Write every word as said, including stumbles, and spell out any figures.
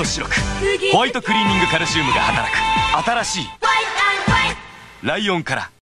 白くホワイトクリーニングカルシウムが働く新しいライオンから。